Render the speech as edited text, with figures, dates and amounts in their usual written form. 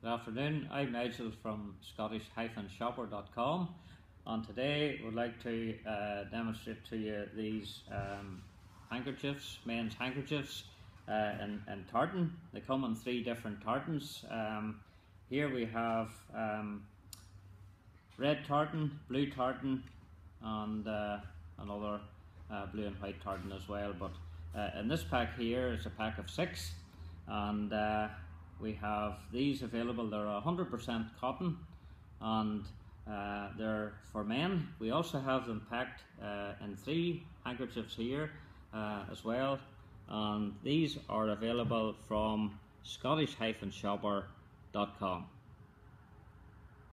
Good afternoon, I'm Nigel from Scottish-shopper.com, and today we'd like to demonstrate to you these handkerchiefs, men's handkerchiefs in tartan. They come in three different tartans. Here we have red tartan, blue tartan, and another blue and white tartan as well. But in this pack here is a pack of 6, and we have these available. They're 100% cotton, and they're for men. We also have them packed in 3 handkerchiefs here as well, and these are available from Scottish-shopper.com.